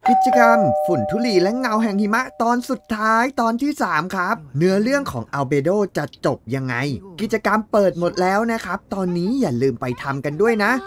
กิจกรรมฝุ่นธุลีและเงาแห่งหิมะตอนสุดท้ายตอนที่3ครับเนื้อเรื่องของอัลเบโดจะจบยังไงกิจกรรมเปิดหมดแล้วนะครับตอนนี้อย่าลืมไปทำกันด้วยนะ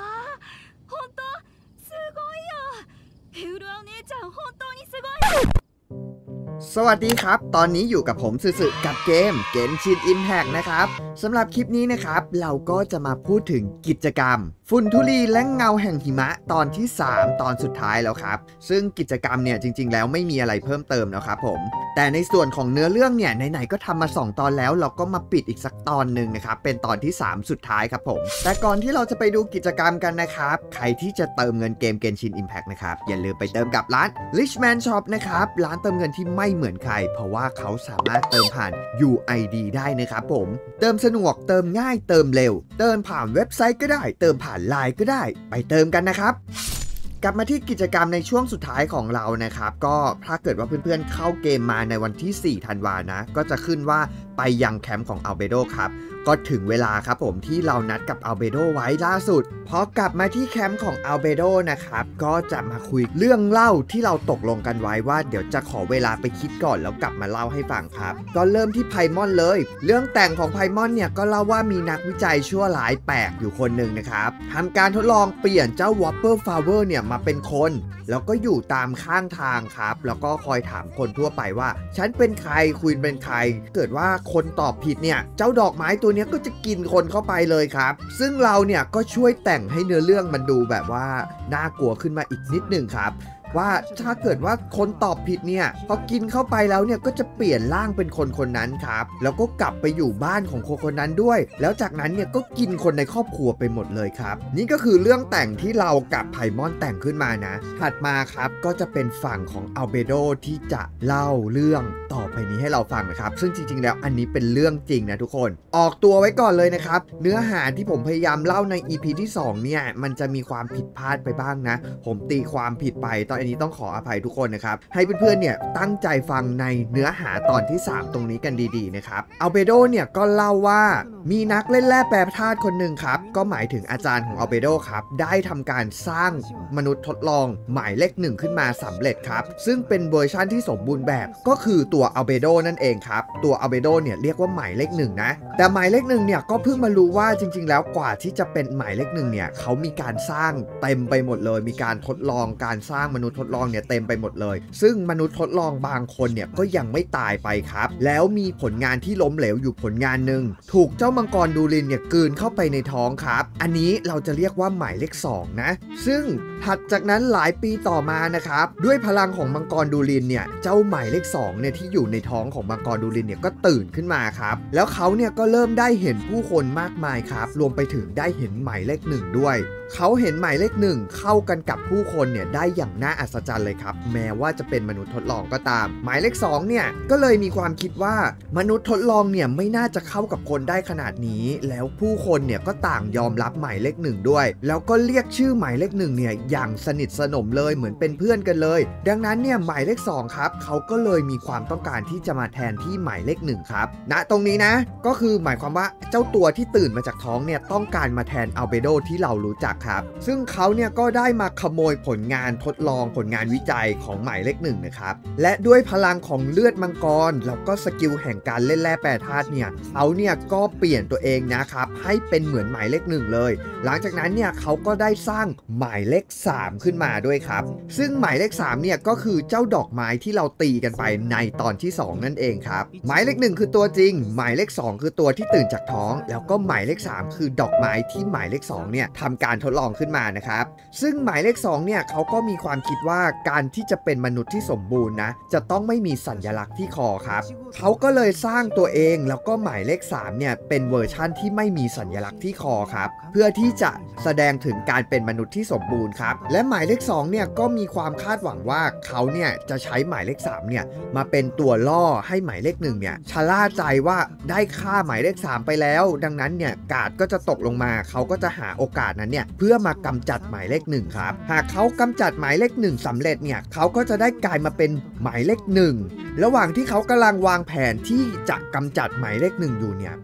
สวัสดีครับตอนนี้อยู่กับผมสึกับเกมGenshin Impact นะครับสำหรับคลิปนี้นะครับเราก็จะมาพูดถึงกิจกรรมฝุ่นธุลีและเงาแห่งหิมะตอนที่3ตอนสุดท้ายแล้วครับซึ่งกิจกรรมเนี่ยจริงๆแล้วไม่มีอะไรเพิ่มเติมแล้วครับผมแต่ในส่วนของเนื้อเรื่องเนี่ยไหนๆก็ทำมา2ตอนแล้วเราก็มาปิดอีกสักตอนหนึ่งนะครับเป็นตอนที่3สุดท้ายครับผมแต่ก่อนที่เราจะไปดูกิจกรรมกันนะครับใครที่จะเติมเงินเกม Genshin Impact นะครับอย่าลืมไปเติมกับร้าน Richman Shop นะครับร้านเติมเงินที่ไม่เหมือนใครเพราะว่าเขาสามารถเติมผ่าน UID ได้นะครับผมเติมสะดวกเติมง่ายเติมเร็วเติมผ่านเว็บไซต์ก็ได้เติมผ่านไลน์ก็ได้ไปเติมกันนะครับกลับมาที่กิจกรรมในช่วงสุดท้ายของเรานะครับก็ถ้าเกิดว่าเพื่อนๆเข้าเกมมาในวันที่4ธันวานะก็จะขึ้นว่าไปยังแคมป์ของอัลเบโดครับก็ถึงเวลาครับผมที่เรานัดกับอัลเบโดไว้ล่าสุดพอกลับมาที่แคมป์ของอัลเบโดนะครับก็จะมาคุยเรื่องเล่าที่เราตกลงกันไว้ว่าเดี๋ยวจะขอเวลาไปคิดก่อนแล้วกลับมาเล่าให้ฟังครับก็เริ่มที่ไพมอนเลยเรื่องแต่งของไพมอนเนี่ยก็เล่าว่ามีนักวิจัยชั่วร้ายแปลกอยู่คนหนึ่งนะครับทำการทดลองเปลี่ยนเจ้าวอปเปอร์ฟลาวเวอร์เนี่ยมาเป็นคนแล้วก็อยู่ตามข้างทางครับแล้วก็คอยถามคนทั่วไปว่าฉันเป็นใครคุณเป็นใครเกิดว่าคนตอบผิดเนี่ยเจ้าดอกไม้ตัวนี้ก็จะกินคนเข้าไปเลยครับซึ่งเราเนี่ยก็ช่วยแต่งให้เนื้อเรื่องมันดูแบบว่าน่ากลัวขึ้นมาอีกนิดนึงครับว่าถ้าเกิดว่าคนตอบผิดเนี่ยพอกินเข้าไปแล้วเนี่ยก็จะเปลี่ยนร่างเป็นคนคนนั้นครับแล้วก็กลับไปอยู่บ้านของคนคนนั้นด้วยแล้วจากนั้นเนี่ยก็กินคนในครอบครัวไปหมดเลยครับนี่ก็คือเรื่องแต่งที่เรากับไพมอนแต่งขึ้นมานะถัดมาครับก็จะเป็นฝั่งของอัลเบโดที่จะเล่าเรื่องต่อไปนี้ให้เราฟังนะครับซึ่งจริงๆแล้วอันนี้เป็นเรื่องจริงนะทุกคนออกตัวไว้ก่อนเลยนะครับเนื้อหาที่ผมพยายามเล่าใน EP ที่2เนี่ยมันจะมีความผิดพลาดไปบ้างนะผมตีความผิดไปตอนอันนี้ต้องขออภัยทุกคนนะครับให้เพื่อนๆเนี่ยตั้งใจฟังในเนื้อหาตอนที่3ตรงนี้กันดีๆนะครับอัลเบโดเนี่ยก็เล่าว่ามีนักเล่นแร่แปรธาตุคนหนึ่งครับก็หมายถึงอาจารย์ของอัลเบโดครับได้ทำการสร้างมนุษย์ทดลองหมายเลข1ขึ้นมาสำเร็จครับซึ่งเป็นเวอร์ชั่นที่สมบูรณ์แบบก็คือตัวอัลเบโดนั่นเองครับตัวอัลเบโดเนี่ยเรียกว่าหมายเลข1นะแต่หมายเลข1เนี่ยก็เพิ่งมารู้ว่าจริงๆแล้วกว่าที่จะเป็นหมายเลข1เนี่ยเขามีการสร้างเต็มไปหมดเลยมีการทดลองการสร้างมนุษย์ทดลองเต็มไปหมดเลยซึ่งมนุษย์ทดลองบางคนเนี่ยก็ยังไม่ตายไปครับแล้วมีผลงานที่ล้มเหลวอยู่ผลงานหนึ่งถูกเจ้ามังกรดูรินเนี่ยกลืนเข้าไปในท้องครับอันนี้เราจะเรียกว่าหมายเลข2นะซึ่งถัดจากนั้นหลายปีต่อมานะครับด้วยพลังของมังกรดูรินเนี่ยเจ้าหมายเลข2เนี่ยที่อยู่ในท้องของมังกรดูรินเนี่ยก็ตื่นขึ้นมาครับแล้วเขาเนี่ยก็เริ่มได้เห็นผู้คนมากมายครับรวมไปถึงได้เห็นหมายเลข1ด้วยเขาเห็นหมายเลข1เข้ากันกับผู้คนเนี่ยได้อย่างน่าอัศจรรย์เลยครับแม้ว่าจะเป็นมนุษย์ทดลองก็ตามหมายเลข2เนี่ยก็เลยมีความคิดว่ามนุษย์ทดลองเนี่ยไม่น่าจะเข้ากับคนได้ขนาดนี้แล้วผู้คนเนี่ยก็ต่างยอมรับหมายเลข1ด้วยแล้วก็เรียกชื่อหมายเลข1เนี่ยอย่างสนิทสนมเลยเหมือนเป็นเพื่อนกันเลยดังนั้นเนี่ยหมายเลข2ครับเขาก็เลยมีความต้องการที่จะมาแทนที่หมายเลข1ครับณตรงนี้นะก็คือหมายความว่าเจ้าตัวที่ตื่นมาจากท้องเนี่ยต้องการมาแทนอัลเบโดที่เรารู้จักครับซึ่งเขาเนี่ยก็ได้มาขโมยผลงานทดลองผลงานวิจัยของหมายเลข1นะครับและด้วยพลังของเลือดมังกรแล้วก็สกิลแห่งการเล่นแร่แปรธาตุเนี่ยเขาเนี่ยก็เปลี่ยนตัวเองนะครับให้เป็นเหมือนหมายเลข1เลยหลังจากนั้นเนี่ยเขาก็ได้สร้างหมายเลข3ขึ้นมาด้วยครับซึ่งหมายเลข3เนี่ยก็คือเจ้าดอกไม้ที่เราตีกันไปในตอนที่2นั่นเองครับหมายเลข1คือตัวจริงหมายเลข2คือตัวที่ตื่นจากท้องแล้วก็หมายเลข3คือดอกไม้ที่หมายเลข2เนี่ยทำการทดลองขึ้นมานะครับซึ่งหมายเลข2เนี่ยเขาก็มีความคิดว่าการที่จะเป็นมนุษย์ที่สมบูรณ์นะจะต้องไม่มีสัญลักษณ์ที่คอครับเขาก็เลยสร้างตัวเองแล้วก็หมายเลข3เนี่ยเป็นเวอร์ชั่นที่ไม่มีสัญลักษณ์ที่คอครับเพื่อที่จะแสดงถึงการเป็นมนุษย์ที่สมบูรณ์ครับและหมายเลข2เนี่ยก็มีความคาดหวังว่าเขาเนี่ยจะใช้หมายเลข3เนี่ยมาเป็นตัวล่อให้หมายเลข1เนี่ยชะล่าใจว่าได้ฆ่าหมายเลข3ไปแล้วดังนั้นเนี่ยกาดก็จะตกลงมาเขาก็จะหาโอกาสนั้นเนี่ยเพื่อมากำจัดหมายเลข1ครับหากเขากำจัดหมายเลข1สำเร็จเนี่ยเขาก็จะได้กลายมาเป็นหมายเลข1ระหว่างที่เขากำลังวางแผนที่จะกำจัดหมายเลข1อยู่เนี่ยปรากฏ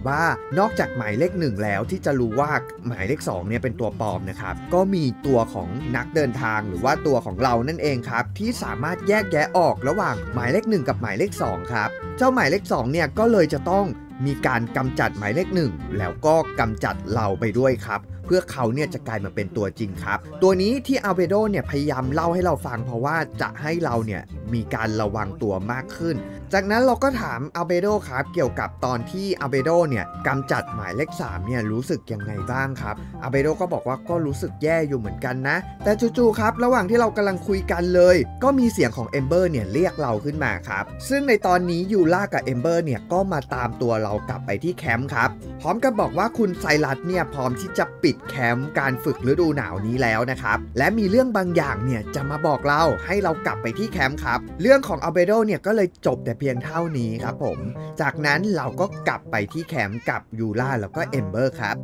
ว่านอกจากหมายเลข1แล้วที่จะรู้ว่าหมายเลข2เนี่ยเป็นตัวปลอมนะครับก็มีตัวของนักเดินทางหรือว่าตัวของเรานั่นเองครับที่สามารถแยกแยะออกระหว่างหมายเลข1กับหมายเลข2ครับเจ้าหมายเลข2เนี่ยก็เลยจะต้องมีการกำจัดหมายเลข1แล้วก็กำจัดเราไปด้วยครับเพื่อเขาเนี่ยจะกลายมาเป็นตัวจริงครับตัวนี้ที่อัลเบโดเนี่ยพยายามเล่าให้เราฟังเพราะว่าจะให้เราเนี่ยมีการระวังตัวมากขึ้นจากนั้นเราก็ถามอัลเบโดครับเกี่ยวกับตอนที่อัลเบโดเนี่ยกำจัดหมายเลข3เนี่ยรู้สึกยังไงบ้างครับอัลเบโดก็บอกว่าก็รู้สึกแย่อยู่เหมือนกันนะแต่จู่ๆครับระหว่างที่เรากำลังคุยกันเลยก็มีเสียงของเอมเบอร์เนี่ยเรียกเราขึ้นมาครับซึ่งในตอนนี้ยูล่ากับเอมเบอร์เนี่ยก็มาตามตัวเรากลับไปที่แคมป์ครับพร้อมกับบอกว่าคุณไซรัสเนี่ยพร้อมที่จะปิดแคมป์การฝึกฤดูหนาวนี้แล้วนะครับและมีเรื่องบางอย่างเนี่ยจะมาบอกเราให้เรากลับไปที่แคมป์ครับเรื่องของอัลเบโดเนี่ยก็เลยจบแต่เพียงเท่านี้ครับผมจากนั้นเราก็กลับไปที่แคมป์กับยูล่าแล้วก็เอมเบอร์ครับ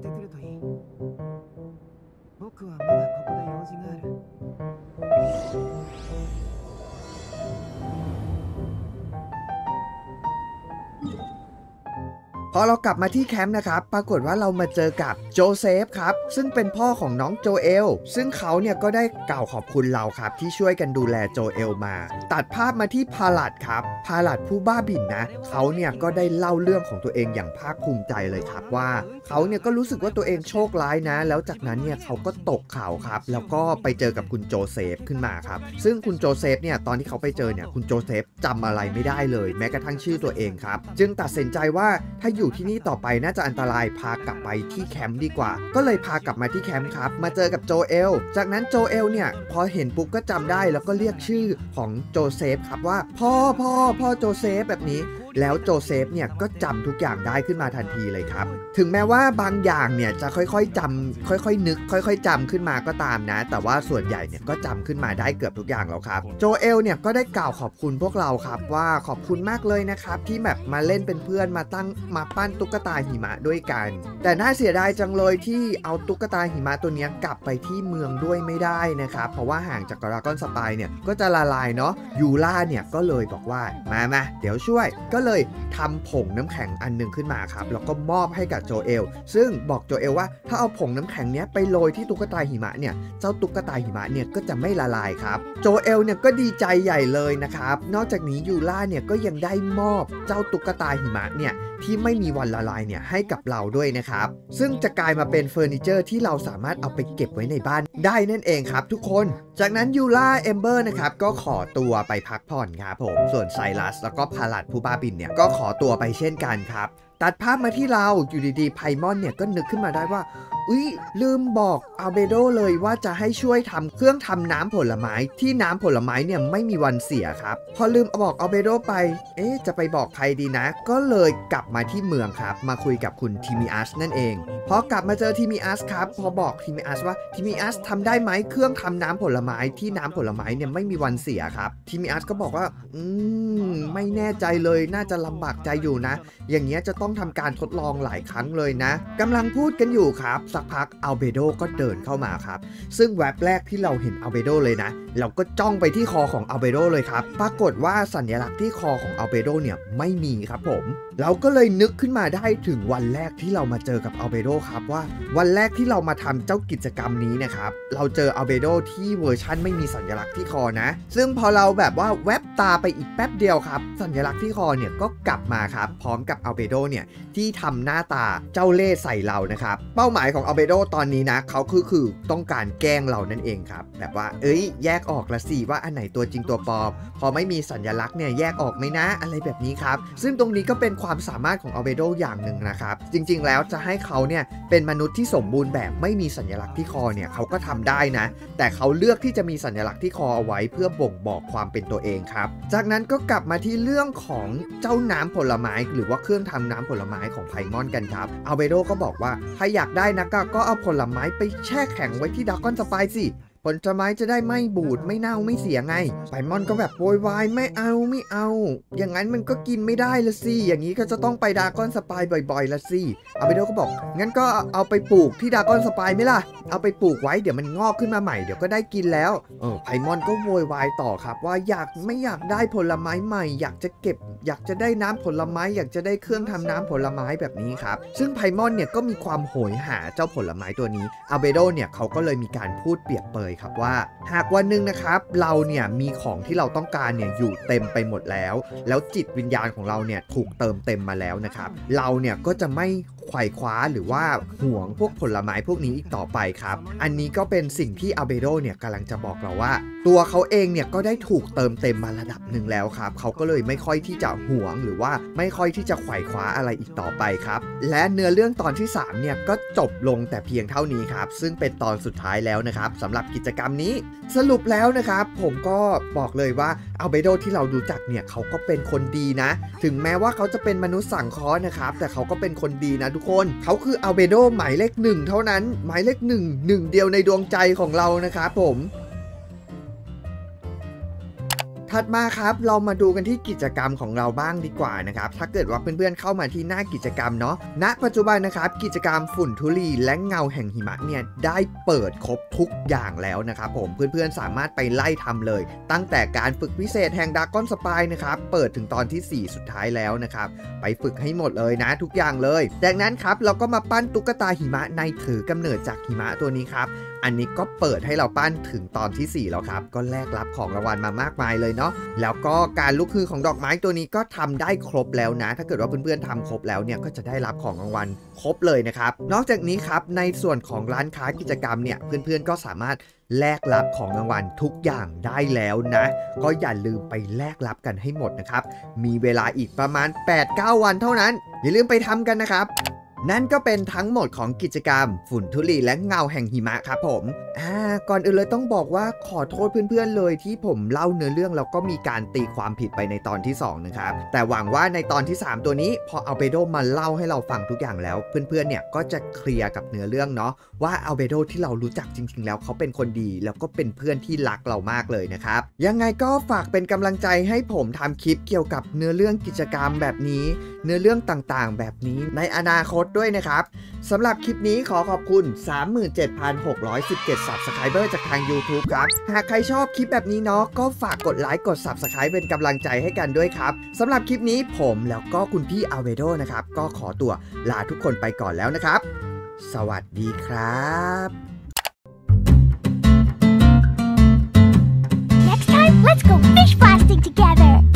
พอเรากลับมาที่แคมป์นะครับปรากฏว่าเรามาเจอกับโจเซฟครับซึ่งเป็นพ่อของน้องโจเอลซึ่งเขาเนี่ยก็ได้กล่าวขอบคุณเราครับที่ช่วยกันดูแลโจเอลมาตัดภาพมาที่พาลัดครับพาลัดผู้บ้าบิ่นนะเขาเนี่ยก็ได้เล่าเรื่องของตัวเองอย่างภาคภูมิใจเลยครับว่าเขาเนี่ยก็รู้สึกว่าตัวเองโชคร้ายนะแล้วจากนั้นเนี่ยเขาก็ตกเขาครับแล้วก็ไปเจอกับคุณโจเซฟขึ้นมาครับซึ่งคุณโจเซฟเนี่ยตอนที่เขาไปเจอเนี่ยคุณโจเซฟจำอะไรไม่ได้เลยแม้กระทั่งชื่อตัวเองครับจึงตัดสินใจว่าถ้าอยู่ที่นี่ต่อไปน่าจะอันตรายพากลับไปที่แคมป์ดีกว่าก็เลยพากลับมาที่แคมป์ครับมาเจอกับโจเอลจากนั้นโจเอลเนี่ยพอเห็นปุ๊บก็จำได้แล้วก็เรียกชื่อของโจเซฟครับว่าพ่อโจเซฟแบบนี้แล้วโจเซฟเนี่ยก็จำทุกอย่างได้ขึ้นมาทันทีเลยครับถึงแม้ว่าบางอย่างเนี่ยจะค่อยๆจำค่อยๆนึกค่อยๆจำขึ้นมาก็ตามนะแต่ว่าส่วนใหญ่เนี่ยก็จำขึ้นมาได้เกือบทุกอย่างแล้วครับโจเอลเนี่ยก็ได้กล่าวขอบคุณพวกเราครับว่าขอบคุณมากเลยนะครับที่แบบมาเล่นเป็นเพื่อนมาปั้นตุ๊กตาหิมะด้วยกันแต่น่าเสียดายจังเลยที่เอาตุ๊กตาหิมะตัวนี้กลับไปที่เมืองด้วยไม่ได้นะครับเพราะว่าห่างจากดราก้อนสไปร์เนี่ยก็จะละลายเนาะยูล่าเนี่ยก็เลยบอกว่ามาเดี๋ยวช่วยก็เลยทำผงน้ำแข็งอันนึงขึ้นมาครับแล้วก็มอบให้กับโจเอลซึ่งบอกโจเอลว่าถ้าเอาผงน้ำแข็งเนี้ยไปโรยที่ตุ๊กตาหิมะเนี่ยเจ้าตุ๊กตาหิมะเนี่ยก็จะไม่ละลายครับโจเอลเนี่ยก็ดีใจใหญ่เลยนะครับนอกจากนี้ยูล่าเนี่ยก็ยังได้มอบเจ้าตุ๊กตาหิมะเนี่ยที่ไม่มีวันละลายเนี่ยให้กับเราด้วยนะครับซึ่งจะกลายมาเป็นเฟอร์นิเจอร์ที่เราสามารถเอาไปเก็บไว้ในบ้านได้นั่นเองครับทุกคนจากนั้นยูล่าเอมเบอร์นะครับก็ขอตัวไปพักผ่อนครับผมส่วนไซรัสแล้วก็พาลัดผู้บ้าบินเนี่ยก็ขอตัวไปเช่นกันครับตัดภาพมาที่เราอยู่ดีๆไพมอนเนี่ยก็นึกขึ้นมาได้ว่าลืมบอกอัลเบโดเลยว่าจะให้ช่วยทำเครื่องทำน้ำผลไม้ที่น้ำผลไม้เนี่ยไม่มีวันเสียครับพอลืมบอกอัลเบโดไปจะไปบอกใครดีนะก็เลยกลับมาที่เมืองครับมาคุยกับคุณทิมิอัสนั่นเองพอกลับมาเจอทิมิอัสครับพอบอกทิมิอัสว่าทิมิอัสทำได้ไหมเครื่องทำน้ำผลไม้ที่น้ำผลไม้เนี่ยไม่มีวันเสียครับทิมิอัสก็บอกว่าไม่แน่ใจเลยน่าจะลำบากใจอยู่นะอย่างเงี้ยจะต้องทำการทดลองหลายครั้งเลยนะกำลังพูดกันอยู่ครับสักพักอัลเบโดก็เดินเข้ามาครับซึ่งแวบแรกที่เราเห็นอัลเบโดเลยนะเราก็จ้องไปที่คอของอัลเบโดเลยครับปรากฏว่าสัญลักษณ์ที่คอของอัลเบโดเนี่ยไม่มีครับผมเราก็เลยนึกขึ้นมาได้ถึงวันแรกที่เรามาเจอกับอัลเบโดครับว่าวันแรกที่เรามาทำเจ้ากิจกรรมนี้นะครับเราเจออัลเบโดที่เวอร์ชั่นไม่มีสัญลักษณ์ที่คอนะซึ่งพอเราแบบว่าแวบตาไปอีกแป๊บเดียวครับสัญลักษณ์ที่คอเนี่ยก็กลับมาครับพร้อมกับอัลเบโดเนี่ยที่ทำหน้าตาเจ้าเล่ห์ใส่เรานะครับเป้าหมายของอัลเบโดตอนนี้นะเขาคือต้องการแกล้งเรานั่นเองครับแบบว่าแยกออกละสิว่าอันไหนตัวจริงตัวปลอมพอไม่มีสัญลักษณ์เนี่ยแยกออกไหมนะอะไรแบบนี้ครับซึ่งตรงนี้ก็เป็นความสามารถของอัลเบโดอย่างหนึ่งนะครับจริงๆแล้วจะให้เขาเนี่ยเป็นมนุษย์ที่สมบูรณ์แบบไม่มีสัญลักษณ์ที่คอเนี่ยเขาก็ทำได้นะแต่เขาเลือกที่จะมีสัญลักษณ์ที่คอเอาไว้เพื่อบ่งบอกความเป็นตัวเองครับจากนั้นก็กลับมาที่เรื่องของเจ้าน้ำผลไม้หรือว่าเครื่องทำน้ำผลไม้ของไพมอนกันครับอัลเบโดก็บอกว่าถ้าอยากได้นะก็เอาผลไม้ไปแช่แข็งไว้ที่ดราก้อนสไปร์สิผลไม้จะได้ไม่บูดไม่เน่าไม่เสียไงไพมอนก็แบบโวยวายไม่เอาอย่างนั้นมันก็กินไม่ได้ละสิอย่างนี้ก็จะต้องไปดากอนสปายบ่อยๆละสิอาเบโดก็บอกงั้นก็เอาไปปลูกที่ดากอนสปายไหมล่ะเอาไปปลูกไว้เดี๋ยวมันงอกขึ้นมาใหม่เดี๋ยวก็ได้กินแล้วไพมอนก็โวยวายต่อครับว่าไม่อยากได้ผลไม้ใหม่อยากจะเก็บอยากจะได้น้ำผลไม้อยากจะได้เครื่องทำน้ำผลไม้แบบนี้ครับซึ่งไพมอนเนี่ยก็มีความโหยหาเจ้าผลไม้ตัวนี้อาเบโดเนี่ยเขาก็เลยมีการพูดเปรียบเปยครับว่าหากวันหนึ่งนะครับเราเนี่ยมีของที่เราต้องการเนี่ยอยู่เต็มไปหมดแล้วจิตวิญญาณของเราเนี่ยถูกเติมเต็มมาแล้วนะครับเราเนี่ยก็จะไม่ไขว่คว้าหรือว่าห่วงพวกผลไม้พวกนี้อีกต่อไปครับอันนี้ก็เป็นสิ่งที่อาเบโดเนี่ยกำลังจะบอกเราว่าตัวเขาเองเนี่ยก็ได้ถูกเติมเต็มมาระดับหนึ่งแล้วครับเขาก็เลยไม่ค่อยที่จะห่วงหรือว่าไม่ค่อยที่จะไขว่คว้าอะไรอีกต่อไปครับและเนื้อเรื่องตอนที่3เนี่ยก็จบลงแต่เพียงเท่านี้ครับซึ่งเป็นตอนสุดท้ายแล้วนะครับสำหรับกิจกรรมนี้สรุปแล้วนะครับผมก็บอกเลยว่าอาเบโดที่เรารู้จักเนี่ยเขาก็เป็นคนดีนะถึงแม้ว่าเขาจะเป็นมนุษย์สังเคราะห์นะครับแต่เขาก็เป็นคนดีนะทุกคนเขาคืออาเบโดหมายเลข1เท่านั้นหมายเลข1เดียวในดวงใจของเรานะครับผมถัดมาครับเรามาดูกันที่กิจกรรมของเราบ้างดีกว่านะครับถ้าเกิดว่าเพื่อนๆเข้ามาที่หน้ากิจกรรมเนาะณปัจจุบันนะครับกิจกรรมฝุ่นธุลีและเงาแห่งหิมะเนี่ยได้เปิดครบทุกอย่างแล้วนะครับผมเพื่อนๆสามารถไปไล่ทำเลยตั้งแต่การฝึกพิเศษแห่งดากอนสปายนะครับเปิดถึงตอนที่4สุดท้ายแล้วนะครับไปฝึกให้หมดเลยนะทุกอย่างเลยจากนั้นครับเราก็มาปั้นตุ๊กตาหิมะในถือกำเนิดจากหิมะตัวนี้ครับอันนี้ก็เปิดให้เราปั้นถึงตอนที่4แล้วครับก็แลกรับของรางวัลมามากมายเลยเนาะแล้วก็การลุกฮือของดอกไม้ตัวนี้ก็ทำได้ครบแล้วนะถ้าเกิดว่าเพื่อนๆทำครบแล้วเนี่ยก็จะได้รับของรางวัลครบเลยนะครับนอกจากนี้ครับในส่วนของร้านค้ากิจกรรมเนี่ยเพื่อนๆก็สามารถแลกรับของรางวัลทุกอย่างได้แล้วนะก็อย่าลืมไปแลกรับกันให้หมดนะครับมีเวลาอีกประมาณ 8-9 วันเท่านั้นอย่าลืมไปทำกันนะครับนั่นก็เป็นทั้งหมดของกิจกรรมฝุ่นธุลีและเงาแห่งหิมะครับผมก่อนอื่นเลยต้องบอกว่าขอโทษเพื่อนๆเลยที่ผมเล่าเนื้อเรื่องแล้วก็มีการตีความผิดไปในตอนที่2นะครับแต่หวังว่าในตอนที่3ตัวนี้พออัลเบโดมาเล่าให้เราฟังทุกอย่างแล้วเพื่อนๆเนี่ยก็จะเคลียร์กับเนื้อเรื่องเนาะว่าอัลเบโดที่เรารู้จักจริงๆแล้วเขาเป็นคนดีแล้วก็เป็นเพื่อนที่รักเรามากเลยนะครับยังไงก็ฝากเป็นกำลังใจให้ผมทำคลิปเกี่ยวกับเนื้อเรื่องกิจกรรมแบบนี้เนื้อเรื่องต่างๆแบบนี้ในอนาคตด้วยนะครับสำหรับคลิปนี้ขอขอบคุณ 37,617 Subscriber จากทาง YouTube ครับหากใครชอบคลิปแบบนี้เนาะก็ฝากกดไลค์กด Subscribe เป็นกำลังใจให้กันด้วยครับสำหรับคลิปนี้ผมแล้วก็คุณพี่อัลเบโดนะครับก็ขอตัวลาทุกคนไปก่อนแล้วนะครับสวัสดีครับ Next time, let's go fish blasting together!